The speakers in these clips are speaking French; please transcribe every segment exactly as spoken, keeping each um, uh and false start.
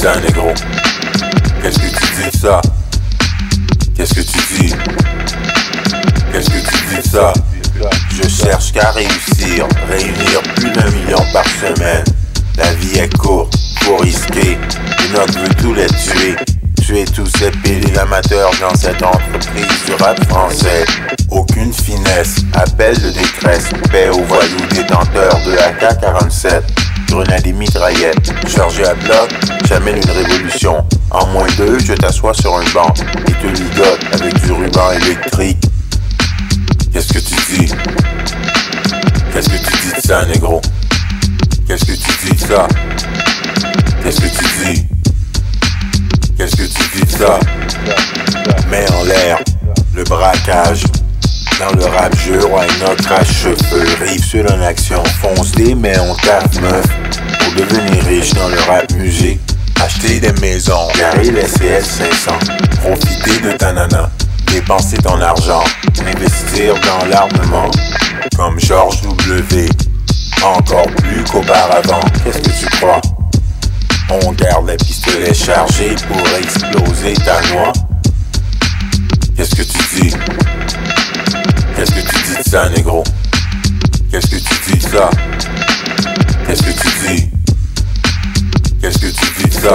ça, négro? Qu'est-ce que tu dis de ça? Qu'est-ce que tu dis? Qu'est-ce que tu dis de ça? Je cherche qu'à réussir, réunir plus d'un million par semaine. La vie est courte, faut risquer. Enoch veut tous les tuer. Tuer tous ces pédés amateurs dans cette entreprise du rap français. Aucune finesse, appel de détresse. Paix aux voyous détenteurs de A K quarante-sept. Grenades et mitraillettes, chargé à bloc, j'amène une révolution. En moins deux, je t'assois sur un banc et te ligote avec du ruban électrique. Qu'est-ce que tu dis? Qu'est-ce que tu dis de ça, négro? Qu'est-ce que tu dis de ça? Qu'est-ce que tu dis? Qu'est-ce que tu dis de ça? Mets en l'air le braquage. Dans le rap jeu, roi Enoch crache cheveux. Rive sur en action, fonce des mais on taffe meuf. Pour devenir riche dans le rap musique. Acheter des maisons, garer les C S cinq cents. Profiter de ta nana, dépenser ton argent. Investir dans l'armement, comme George W. Encore plus qu'auparavant, qu'est-ce que tu crois? On garde les pistolets chargés pour exploser ta noix. Qu'est-ce que tu dis? Qu'est-ce que tu dis de ça, négro? Qu'est-ce que tu dis de ça? Qu'est-ce que tu dis? Qu'est-ce que tu dis de ça?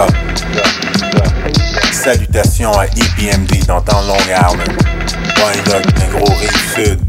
Salutations à E P M D dans Long Island. Roi Enoch, négro, rive sud.